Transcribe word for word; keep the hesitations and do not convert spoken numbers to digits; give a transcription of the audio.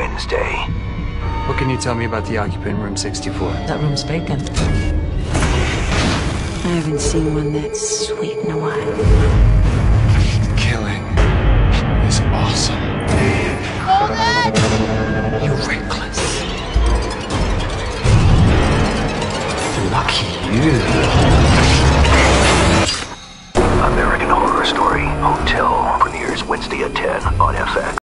Wednesday. What can you tell me about the occupant in room sixty-four? That room's vacant. I haven't seen one that's sweet in a while. Killing is awesome. You reckless. Lucky you. American Horror Story Hotel premieres Wednesday at ten on F X.